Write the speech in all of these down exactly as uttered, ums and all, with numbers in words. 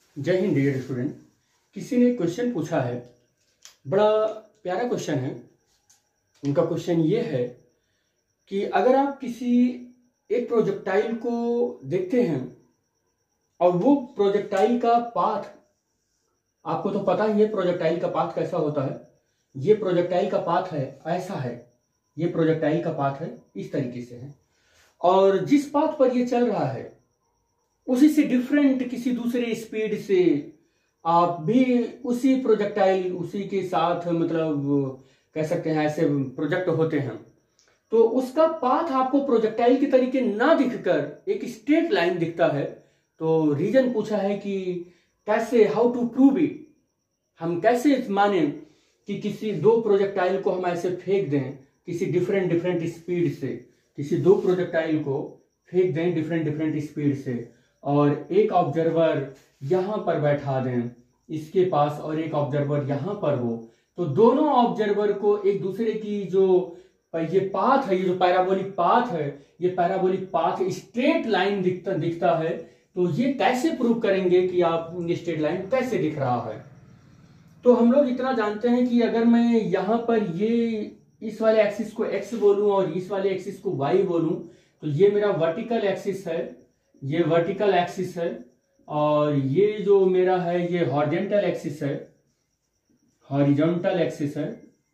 जय Hind dear student. किसी ने क्वेश्चन पूछा है, बड़ा प्यारा क्वेश्चन है। उनका क्वेश्चन ये है कि अगर आप किसी एक प्रोजेक्टाइल को देखते हैं और वो प्रोजेक्टाइल का पाथ, आपको तो पता ही है प्रोजेक्टाइल का पाथ कैसा होता है। ये प्रोजेक्टाइल का पाथ है, ऐसा है। ये प्रोजेक्टाइल का पाथ है, इस तरीके से है। और जिस पाथ पर ये चल रहा है उसी से डिफरेंट किसी दूसरे स्पीड से आप भी उसी प्रोजेक्टाइल उसी के साथ मतलब कह सकते हैं ऐसे प्रोजेक्ट होते हैं, तो उसका पाथ आपको प्रोजेक्टाइल के तरीके ना दिखकर एक स्ट्रेट लाइन दिखता है। तो रीजन पूछा है कि कैसे, हाउ टू प्रूव इट, हम कैसे माने कि किसी दो प्रोजेक्टाइल को हम ऐसे फेंक दें किसी डिफरेंट डिफरेंट स्पीड से, किसी दो प्रोजेक्टाइल को फेंक दें डिफरेंट डिफरेंट स्पीड से और एक ऑब्जर्वर यहां पर बैठा दें इसके पास और एक ऑब्जर्वर यहां पर हो, तो दोनों ऑब्जर्वर को एक दूसरे की जो ये पाथ है, ये जो पैराबोलिक पाथ है, ये पैराबोलिक पाथ स्ट्रेट लाइन दिखता दिखता है। तो ये कैसे प्रूव करेंगे कि आप स्ट्रेट लाइन कैसे दिख रहा है। तो हम लोग इतना जानते हैं कि अगर मैं यहां पर ये इस वाले एक्सिस को एक्स बोलूं और इस वाले एक्सिस को वाई बोलूं, तो ये मेरा वर्टिकल एक्सिस है, ये वर्टिकल एक्सिस है, और ये जो मेरा है ये हॉरिजॉन्टल एक्सिस है, हॉरिजॉन्टल एक्सिस है,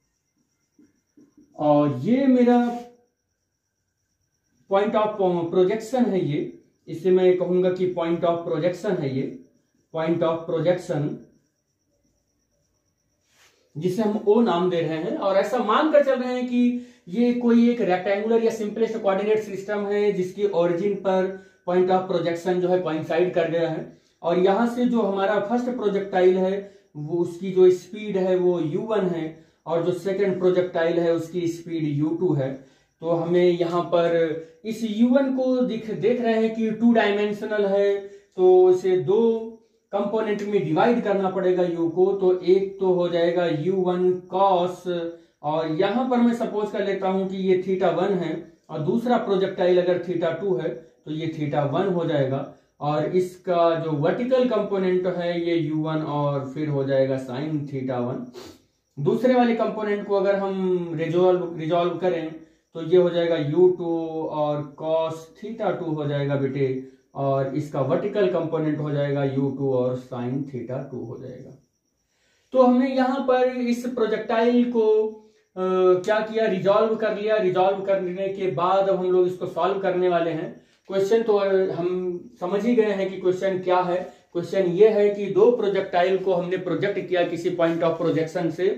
और ये मेरा पॉइंट ऑफ प्रोजेक्शन है। ये इससे मैं कहूंगा कि पॉइंट ऑफ प्रोजेक्शन है, ये पॉइंट ऑफ प्रोजेक्शन जिसे हम ओ नाम दे रहे हैं। और ऐसा मानकर चल रहे हैं कि ये कोई एक रेक्टेंगुलर या सिंपलेस्ट कोऑर्डिनेट सिस्टम है जिसकी ओरिजिन पर पॉइंट ऑफ प्रोजेक्शन जो है कोइंसाइड कर गया है, और यहां से जो हमारा फर्स्ट प्रोजेक्टाइल है वो उसकी जो स्पीड है वो यू वन है, और जो सेकंड प्रोजेक्टाइल है उसकी स्पीड यू टू है। तो हमें यहाँ पर इस यू वन को दिख देख रहे हैं कि टू डायमेंशनल है, तो इसे दो कंपोनेंट में डिवाइड करना पड़ेगा यू को। तो एक तो हो जाएगा यू वन कॉस, और यहां पर मैं सपोज कर लेता हूं कि ये थीटा वन है, और दूसरा प्रोजेक्टाइल अगर थीटा टू है तो ये थीटा वन हो जाएगा, और इसका जो वर्टिकल कंपोनेंट है ये यू वन और फिर हो जाएगा साइन थीटा वन। दूसरे वाले कंपोनेंट को अगर हम रिजॉल्व रिजॉल्व करें तो ये हो जाएगा यू टू और कॉस थीटा टू हो जाएगा बेटे, और इसका वर्टिकल कंपोनेंट हो जाएगा यू टू और साइन थीटा टू हो जाएगा। तो हमने यहाँ पर इस प्रोजेक्टाइल को आ, क्या किया, रिजॉल्व कर लिया। रिजॉल्व करने के बाद अब हम लोग इसको सॉल्व करने वाले हैं। क्वेश्चन तो हम समझ ही गए हैं कि क्वेश्चन क्या है। क्वेश्चन ये है कि दो प्रोजेक्टाइल को हमने प्रोजेक्ट किया किसी पॉइंट ऑफ प्रोजेक्शन से,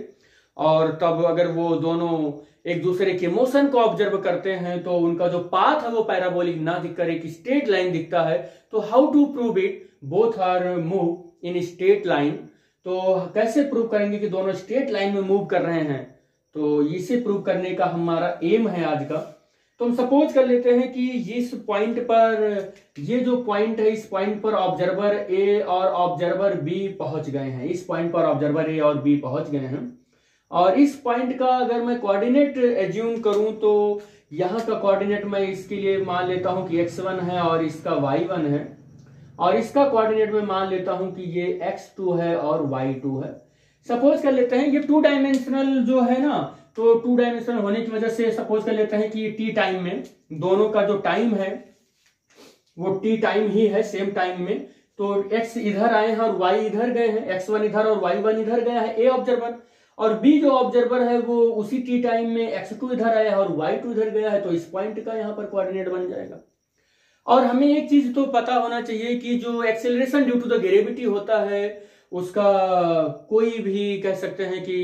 और तब अगर वो दोनों एक दूसरे के मोशन को ऑब्जर्व करते हैं तो उनका जो पाथ है वो पैराबोलिक ना दिखकर एक स्ट्रेट लाइन दिखता है। तो how to prove it, both are move in straight line. तो कैसे प्रूव करेंगे कि दोनों स्ट्रेट लाइन में मूव कर रहे हैं, तो इसे प्रूव करने का हमारा एम है आज का। तो हम सपोज कर लेते हैं कि इस पॉइंट पर, ये जो पॉइंट है, इस पॉइंट पर ऑब्जर्वर ए और ऑब्जर्वर बी पहुंच गए हैं। इस पॉइंट पर ऑब्जर्वर ए और बी पहुंच गए हैं, और इस पॉइंट का अगर मैं कोऑर्डिनेट एज्यूम करूं तो यहां का कोऑर्डिनेट मैं इसके लिए मान लेता हूं कि एक्स वन है और इसका वाई वन है, और इसका कोऑर्डिनेट में मान लेता हूं कि ये एक्स टू है और वाई टू है। सपोज कर लेते हैं ये टू डायमेंशनल जो है ना, तो टू डायमेंशनल होने की वजह से सपोज कर लेते हैं कि टी टाइम में दोनों का जो टाइम है वो टी टाइम ही है, सेम टाइम में। तो एक्स इधर आए हैं और वाई इधर गए हैं, एक्स वन इधर और वाई वन इधर गया है ए ऑब्जर्वर, और बी जो ऑब्जर्वर है वो उसी टी टाइम में एक्स टू इधर आया है और वाई टू इधर गया है। तो इस पॉइंट का यहाँ पर कोऑर्डिनेट बन जाएगा। और हमें एक चीज तो पता होना चाहिए कि जो acceleration due to the gravity होता है उसका कोई भी कह सकते हैं कि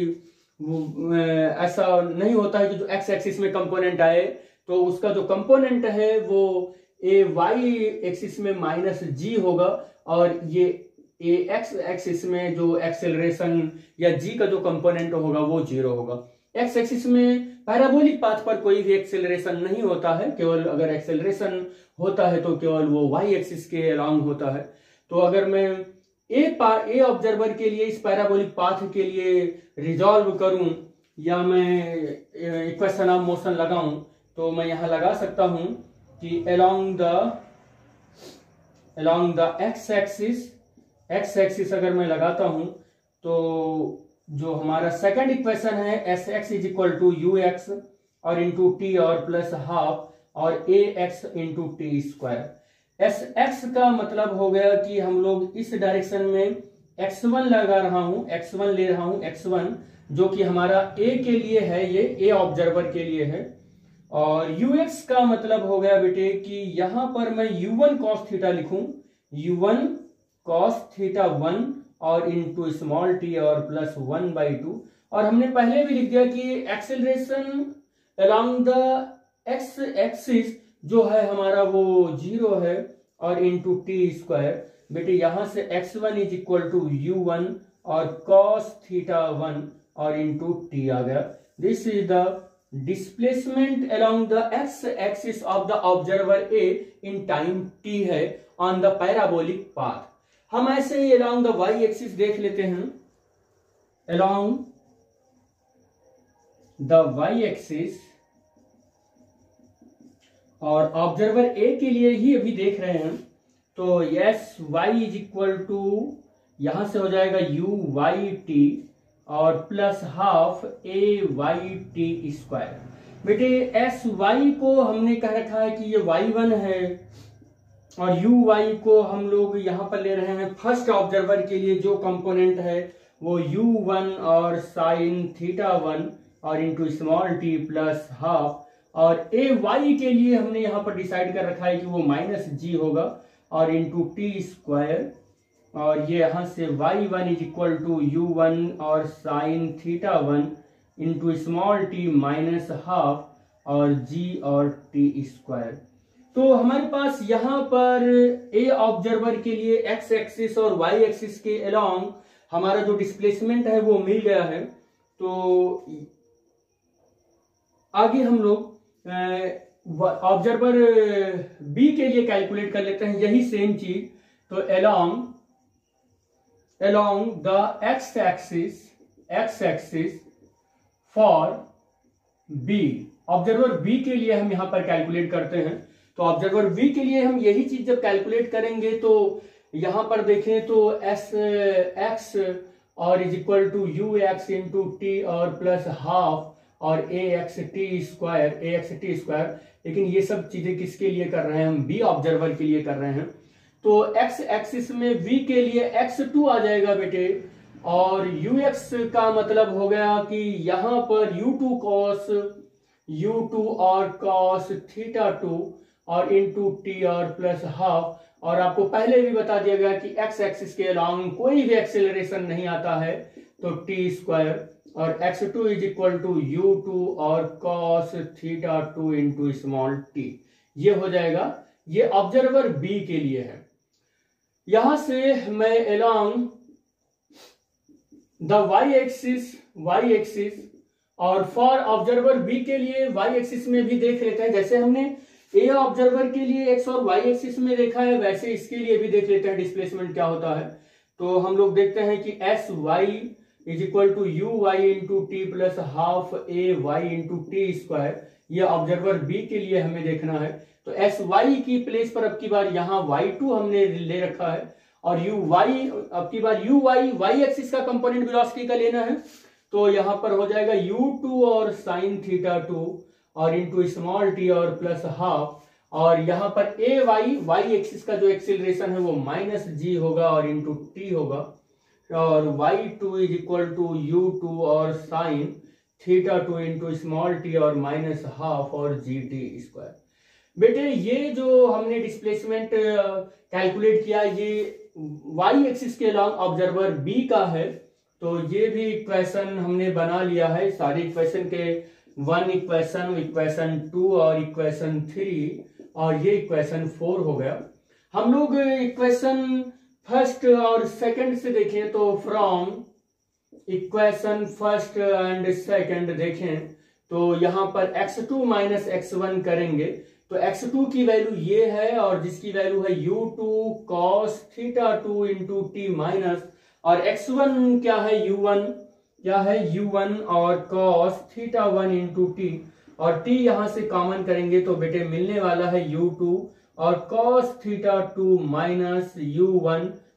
वो ऐसा नहीं होता है कि जो एक्स एक्सिस में कंपोनेंट आए तो उसका जो कंपोनेंट है वो ए वाई एक्सिस में माइनस जी होगा, और ये ए एक्स एक्सिस में जो एक्सेलरेशन या जी का जो कंपोनेंट होगा वो जीरो होगा। एक्स एक्सिस में पैराबोलिक पाथ पर कोई भी एक्सेलरेशन नहीं होता है, केवल अगर एक्सेलरेशन होता है तो केवल वो वाई एक्सिस के अलोंग होता है। तो अगर मैं ए ए ऑब्जर्वर के लिए इस पैराबोलिक पाथ के लिए रिजॉल्व करूं या मैं इक्वेशन ऑफ मोशन लगाऊं, तो मैं यहां लगा सकता हूं कि along the along the X axis X axis अगर मैं लगाता हूं तो जो हमारा सेकंड इक्वेशन है S X is equal to U X और इंटू टी और प्लस हाफ और A X into T square. S X का मतलब हो गया कि हम लोग इस डायरेक्शन में एक्स वन लगा रहा हूं, एक्स वन ले रहा हूं, एक्स वन जो कि हमारा ए के लिए है, ये ए ऑब्जर्वर के लिए है। और यू एक्स का मतलब हो गया बेटे कि यहां पर मैं यू वन कॉस थीटा लिखूं, U one cos theta one और इंटू स्मॉल टी और प्लस वन बाई टू। और हमने पहले भी लिख दिया कि acceleration along the X axis जो है हमारा वो जीरो है और इंटू टी स्क्वायर। बेटे यहां से X one is equal to U one और कॉस थीटा वन और इंटू टी आ गया। This is the displacement along the X axis of the observer A in time T है ऑन द पैराबोलिक पाथ। हम ऐसे ही along the Y axis देख लेते हैं। अलोंग द वाई एक्सिस और ऑब्जर्वर ए के लिए ही अभी देख रहे हैं तो S Y is equal to यहां से हो जाएगा यू वाई टी और plus half A Y T square. बेटे एस वाई को हमने कह रखा है कि ये वाई वन है और यू वाई को हम लोग यहां पर ले रहे हैं फर्स्ट ऑब्जर्वर के लिए जो कंपोनेंट है वो यू वन और साइन थीटा वन और into small T plus half. और ए वाई के लिए हमने यहां पर डिसाइड कर रखा है कि वो माइनस जी होगा और इंटू टी स्क्वायर। और ये यहां से Y one is equal to U one और sine theta one into small T minus half और जी और टी स्क्वायर। तो हमारे पास यहां पर ए ऑब्जर्वर के लिए एक्स एक्सिस और वाई एक्सिस के अलोंग हमारा जो डिस्प्लेसमेंट है वो मिल गया है। तो आगे हम लोग ऑब्जर्वर बी के लिए कैलकुलेट कर लेते हैं यही सेम चीज। तो along along the X axis X axis for B, observer B के लिए हम यहां पर कैलकुलेट करते हैं। तो ऑब्जर्वर बी के लिए हम यही चीज जब कैलकुलेट करेंगे तो यहां पर देखें तो एस एक्स और is equal to U X into T और प्लस हाफ और A X T square A X T square. लेकिन ये सब चीजें किसके लिए कर रहे हैं, हम बी ऑब्जर्वर के लिए कर रहे हैं। तो एक्स एक्सिस में v के लिए एक्स टू आ जाएगा बेटे और यू एक्स का मतलब हो गया कि यहां पर U two cos U two और कॉस थीटा टू और इंटू टी और प्लस हाफ। और आपको पहले भी बता दिया गया कि एक्स एक्सिस के अलोंग कोई भी एक्सेलरेशन नहीं आता है तो टी स्क्वायर और X two is equal to U two और cos theta two into small T. ये हो जाएगा, ये ऑब्जर्वर बी के लिए है। यहां से मैं along the Y axis Y axis और फॉर ऑब्जर्वर बी के लिए वाई एक्सिस में भी देख लेते हैं। जैसे हमने ए ऑब्जर्वर के लिए एक्स और वाई एक्सिस में देखा है वैसे इसके लिए भी देख लेते हैं डिस्प्लेसमेंट क्या होता है। तो हम लोग देखते हैं कि S Y is equal to U Y into T plus half A Y into T square. ये ऑब्जर्वर बी के लिए हमें देखना है। तो एस वाई की प्लेस पर अब की बार यहाँ वाई टू हमने ले रखा है और यू वाई अब की बार यू वाई वाई एक्सिस का कंपोनेंट वेलोसिटी का लेना है। तो यहां पर हो जाएगा यू टू और साइन थीटा टू और इंटू स्मॉल टी और प्लस हाफ। और यहां पर ए वाई वाई एक्सिस का जो एक्सीलरेशन है वो माइनस जी होगा और इंटू टी होगा और Y two is equal to U two और sine theta two into small T और माइनस हाफ और जी टी स्क्वायर। बेटे ये जो हमने डिस्प्लेसमेंट कैलकुलेट किया ये वाई एक्सिस के अलोंग ऑब्जर्वर बी का है। तो ये भी इक्वेशन हमने बना लिया है। सारे इक्वेशन के वन इक्वेशन इक्वेशन टू और इक्वेशन थ्री और ये इक्वेशन फोर हो गया। हम लोग इक्वेशन फर्स्ट और सेकंड से देखें तो from equation first and second देखें तो यहां पर X two minus X one करेंगे तो एक्स टू की वैल्यू ये है और जिसकी वैल्यू है U two cos theta two into T minus और एक्स वन क्या है यू वन क्या है यू वन और cos theta one into T और टी यहां से कॉमन करेंगे तो बेटे मिलने वाला है यू टू और cos theta two minus U one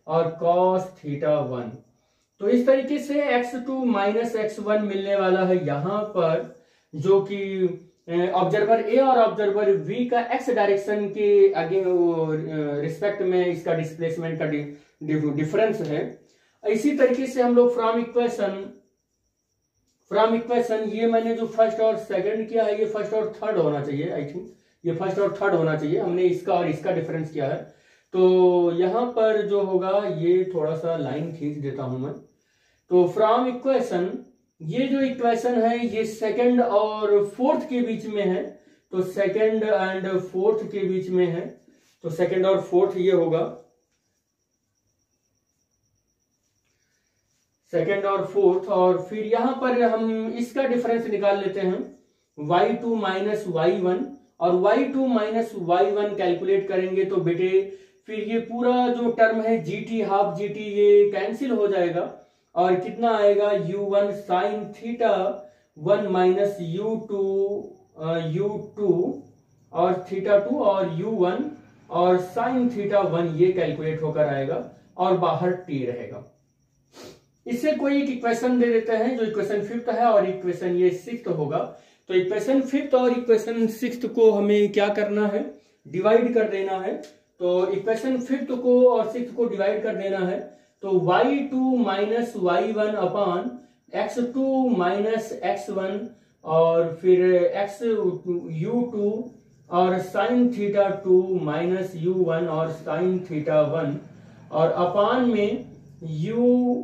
और कॉस थीटा वन। तो इस तरीके से X two minus X one मिलने वाला है यहाँ पर, जो कि ऑब्जर्वर ए और ऑब्जर्वर बी का एक्स डायरेक्शन के आगे रिस्पेक्ट में इसका डिस्प्लेसमेंट का डिफरेंस है। इसी तरीके से हम लोग फ्रॉम इक्वेशन फ्रॉम इक्वेशन ये मैंने जो फर्स्ट और सेकंड किया है, ये फर्स्ट और थर्ड होना चाहिए, आई थिंक ये फर्स्ट और थर्ड होना चाहिए। हमने इसका और इसका डिफरेंस किया है, तो यहाँ पर जो होगा ये थोड़ा सा लाइन खींच देता हूं मैं। तो फ्रॉम इक्वेशन ये जो इक्वेशन है ये सेकंड और फोर्थ के बीच में है, तो सेकंड एंड फोर्थ के बीच में है, तो सेकंड और फोर्थ ये होगा, सेकंड और फोर्थ। और फिर यहां पर हम इसका डिफरेंस निकाल लेते हैं, Y two minus Y one, और Y two minus Y one calculate करेंगे तो बेटे फिर ये पूरा जो टर्म है G T half G T ये कैंसिल हो जाएगा, और कितना आएगा U one sine theta one minus U two U two और थीटा टू और यू वन और साइन थीटा वन, ये कैलकुलेट होकर आएगा और बाहर टी रहेगा। इससे कोई एक इक्वेशन दे देते हैं जो इक्वेशन फिफ्थ है, और इक्वेशन ये सिक्स्थ होगा। तो इक्वेशन फिफ्थ और इक्वेशन सिक्स्थ को हमें क्या करना है, डिवाइड कर देना है। तो इक्वेशन फिफ्थ को और सिक्स्थ को डिवाइड कर देना है, तो Y two minus Y one upon X two minus X one और फिर एक्स यू टू और sine theta two minus U one और साइन थीटा वन, और अपॉन में यू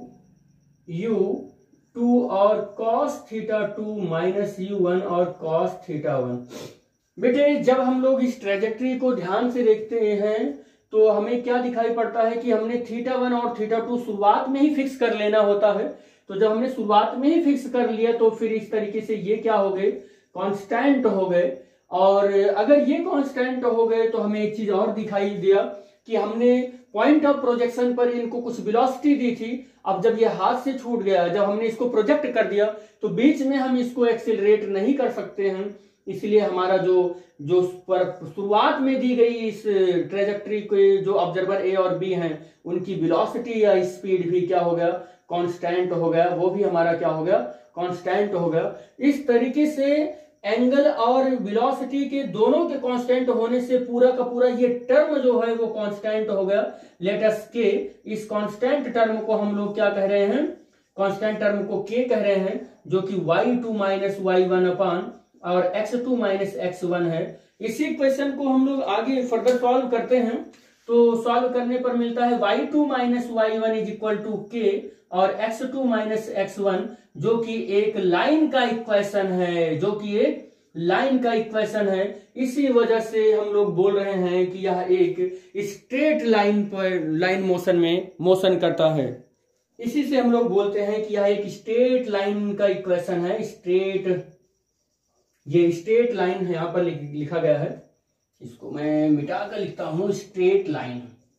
यू टू और cos theta two minus U one और cos theta one. बेटे जब हम लोग इस ट्रेजेक्ट्री को ध्यान से देखते हैं तो हमें क्या दिखाई पड़ता है कि हमने थीटा वन और थीटा टू शुरुआत में ही फिक्स कर लेना होता है। तो जब हमने शुरुआत में ही फिक्स कर लिया तो फिर इस तरीके से ये क्या हो गए, कांस्टेंट हो गए। और अगर ये कांस्टेंट हो गए तो हमें एक चीज और दिखाई दिया कि हमने पॉइंट ऑफ प्रोजेक्शन पर इनको कुछ वेलोसिटी दी थी। अब जब ये हाथ से छूट गया, जब हमने इसको प्रोजेक्ट कर दिया तो बीच में हम इसको एक्सेलरेट नहीं कर सकते हैं, इसलिए हमारा जो जो शुरुआत में दी गई इस ट्रेजेक्ट्री के जो ऑब्जर्वर ए और बी हैं उनकी वेलोसिटी या स्पीड भी क्या हो गया, कांस्टेंट हो गया, वो भी हमारा क्या हो गया, कांस्टेंट हो गया। इस तरीके से एंगल और वेलोसिटी के दोनों के कांस्टेंट होने से पूरा का पूरा ये टर्म जो है वो कांस्टेंट हो गया। लेट अस के, इस कांस्टेंट टर्म को हम लोग क्या कह रहे हैं, कांस्टेंट टर्म को के कह रहे हैं, जो कि Y two minus Y one upon और X two minus X one है। इसी क्वेश्चन को हम लोग आगे फर्दर सॉल्व करते हैं, तो सॉल्व करने पर मिलता है Y two minus Y one is equal to के और X two minus X one, जो कि एक लाइन का इक्वेशन है, जो कि एक लाइन का इक्वेशन है। इसी वजह से हम लोग बोल रहे हैं कि यह एक स्ट्रेट लाइन पर लाइन मोशन में मोशन करता है। इसी से हम लोग बोलते हैं कि यह एक स्ट्रेट लाइन का इक्वेशन है। स्ट्रेट, ये स्ट्रेट लाइन है, यहां पर लिखा गया है, इसको मैं मिटा कर लिखता हूं, स्ट्रेट लाइन।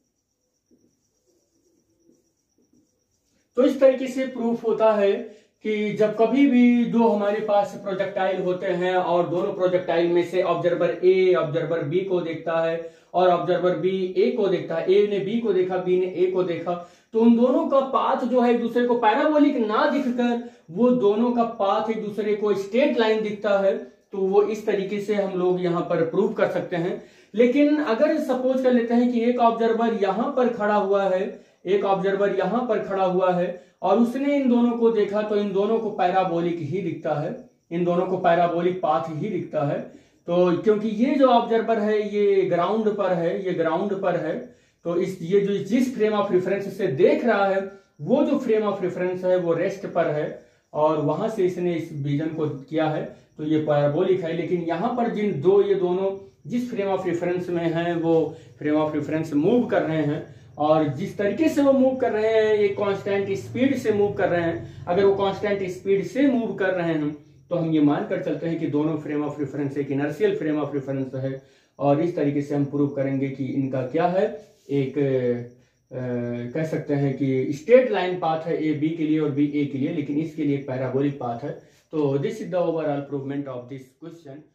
तो इस तरीके से प्रूफ होता है कि जब कभी भी दो हमारे पास प्रोजेक्टाइल होते हैं और दोनों प्रोजेक्टाइल में से ऑब्जर्वर ए ऑब्जर्वर बी को देखता है और ऑब्जर्वर बी ए को देखता है, ए ने बी को देखा, बी ने ए को देखा, तो उन दोनों का पाथ जो है एक दूसरे को पैराबोलिक ना दिखकर वो दोनों का पाथ एक दूसरे को स्ट्रेट लाइन दिखता है। तो वो इस तरीके से हम लोग यहाँ पर प्रूव कर सकते हैं। लेकिन अगर सपोज कर लेते हैं कि एक ऑब्जर्वर यहां पर खड़ा हुआ है, एक ऑब्जर्वर यहां पर खड़ा हुआ है और उसने इन दोनों को देखा, तो इन दोनों को पैराबोलिक ही दिखता है, इन दोनों को पैराबोलिक पाथ ही दिखता है। तो क्योंकि ये जो ऑब्जर्वर है ये ग्राउंड पर है, ये ग्राउंड पर है, तो इस ये जो जिस फ्रेम ऑफ रेफरेंस से देख रहा है वो जो फ्रेम ऑफ रेफरेंस है वो रेस्ट पर है और वहां से इसने इस विजन को किया है, तो ये पैराबोलिक है। लेकिन यहाँ पर जिन दो ये दोनों जिस फ्रेम ऑफ रेफरेंस में हैं वो फ्रेम ऑफ रेफरेंस मूव कर रहे हैं और जिस तरीके से वो मूव कर रहे हैं ये कांस्टेंट स्पीड से मूव कर रहे हैं। अगर वो कांस्टेंट स्पीड से मूव कर रहे हैं तो हम ये मानकर चलते हैं कि दोनों फ्रेम ऑफ रेफरेंस एक इनर्शियल फ्रेम ऑफ रेफरेंस है और इस तरीके से हम प्रूव करेंगे कि इनका क्या है, एक आ, कह सकते हैं कि स्ट्रेट लाइन पाथ है ए बी के लिए और बी ए के लिए, लेकिन इसके लिए एक पैराबोलिक पाथ है। तो this is the overall improvement of this question.